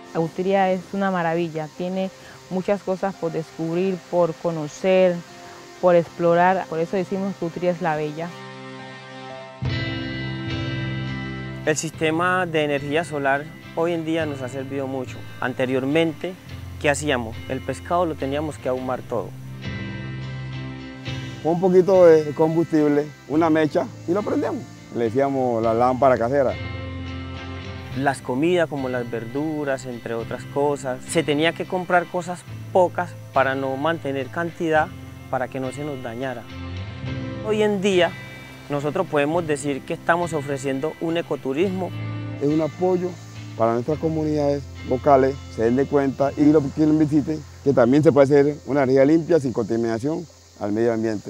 Utría es una maravilla, tiene muchas cosas por descubrir, por conocer, por explorar, por eso decimos que Utría es la bella. El sistema de energía solar hoy en día nos ha servido mucho. Anteriormente, ¿qué hacíamos? El pescado lo teníamos que ahumar todo. Un poquito de combustible, una mecha y lo prendemos. Le decíamos la lámpara casera. Las comidas como las verduras, entre otras cosas, se tenía que comprar cosas pocas para no mantener cantidad, para que no se nos dañara. Hoy en día nosotros podemos decir que estamos ofreciendo un ecoturismo. Es un apoyo para nuestras comunidades locales, se den de cuenta y los que nos visiten, que también se puede hacer una energía limpia sin contaminación al medio ambiente.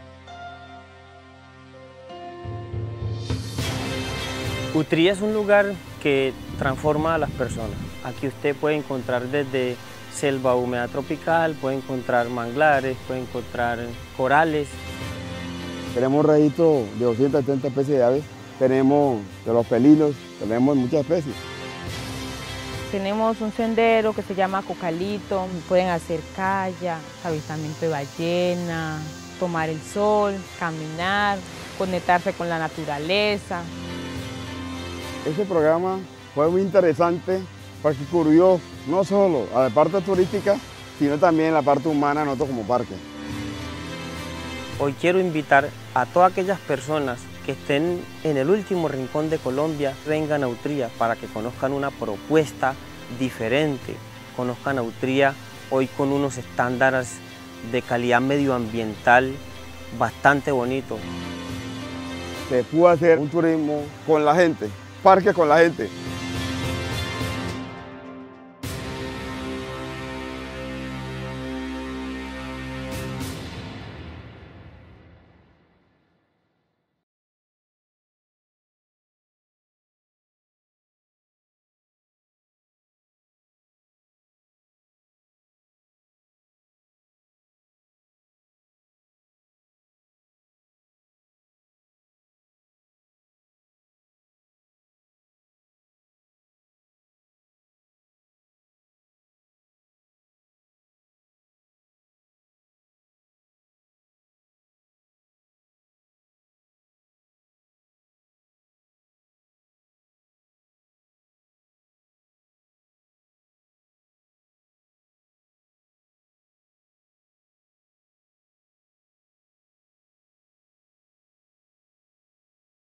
Utría es un lugar que transforma a las personas. Aquí usted puede encontrar desde selva húmeda tropical, puede encontrar manglares, puede encontrar corales. Tenemos registro de 270 especies de aves, tenemos de los felinos, tenemos muchas especies. Tenemos un sendero que se llama Cocalito, pueden hacer kayak, avistamiento de ballena, tomar el sol, caminar, conectarse con la naturaleza. Este programa fue muy interesante porque cubrió no solo a la parte turística, sino también la parte humana nosotros como parque. Hoy quiero invitar a todas aquellas personas que estén en el último rincón de Colombia, vengan a Utría para que conozcan una propuesta diferente, conozcan a Utría hoy con unos estándares de calidad medioambiental bastante bonitos. Se pudo hacer un turismo con la gente, parque con la gente.